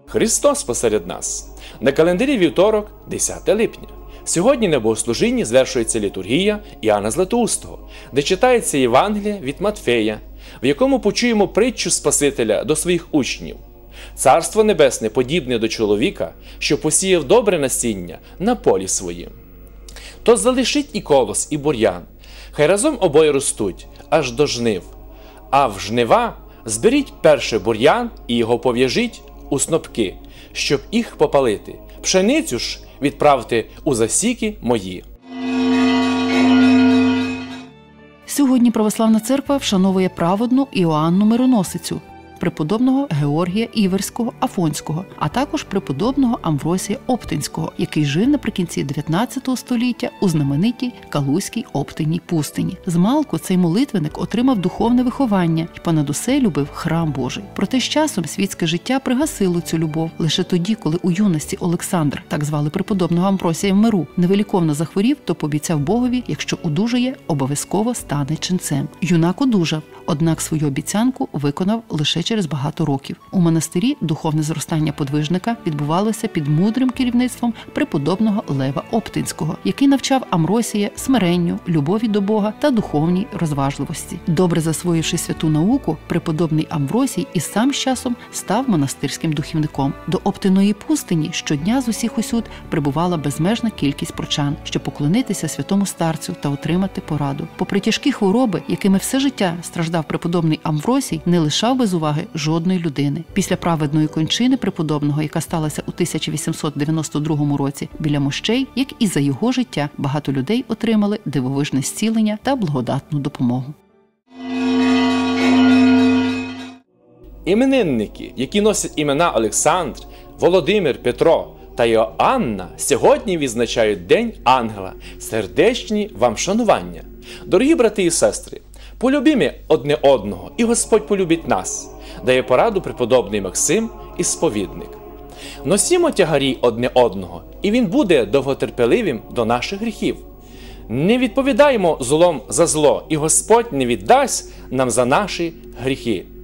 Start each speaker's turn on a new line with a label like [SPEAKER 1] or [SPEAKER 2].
[SPEAKER 1] Христос посеред нас. На календарі вівторок, 10 липня. Сьогодні на богослужінні звершується літургія Іоанна Златоустого, де читається Євангеліє від Матфея, в якому почуємо притчу Спасителя до своїх учнів. Царство Небесне подібне до чоловіка, що посіяв добре насіння на полі своїм. То залишіть і колос, і бур'ян, хай разом обоє ростуть, аж до жнив. А в жнива зберіть перше бур'ян і його пов'яжіть у снопки, щоб їх попалити. Пшеницю ж відправте у засіки мої.
[SPEAKER 2] Сьогодні Православна Церква вшановує праведну Іоанну Мироносицю, преподобного Георгія Іверського Афонського, а також преподобного Амвросія Оптинського, який жив наприкінці 19 століття у знаменитій Калузькій Оптинній пустині. Змалку цей молитвенник отримав духовне виховання і понад усе любив храм Божий. Проте з часом світське життя пригасило цю любов. Лише тоді, коли у юності Олександр, так звали преподобного Амвросія в Миру, невиліковно захворів, то пообіцяв Богові, якщо одужає, обов'язково стане ченцем. Юнак одужав, однак свою обіцянку виконав лише через багато років. У монастирі духовне зростання подвижника відбувалося під мудрим керівництвом преподобного Лева Оптинського, який навчав Амвросія смиренню, любові до Бога та духовній розважливості. Добре засвоївши святу науку, преподобний Амвросій і сам з часом став монастирським духівником. До Оптиної пустині щодня з усіх усюд прибувала безмежна кількість прочан, щоб поклонитися святому старцю та отримати пораду. Попри тяжкі хвороби, якими все життя страждав преподобний Амвросій, не лишав без уваги жодної людини. Після праведної кончини преподобного, яка сталася у 1892 році біля мощей, як і за його життя, багато людей отримали дивовижне зцілення та благодатну допомогу.
[SPEAKER 1] Іменинники, які носять імена Олександр, Володимир, Петро та Йоанна, сьогодні відзначають День Ангела. Сердечні вам шанування. Дорогі брати і сестри, полюбімо одне одного, і Господь полюбить нас, дає пораду преподобний Максим і сповідник. Носімо тягарі одне одного, і він буде довготерпеливим до наших гріхів. Не відповідаємо злом за зло, і Господь не віддасть нам за наші гріхи.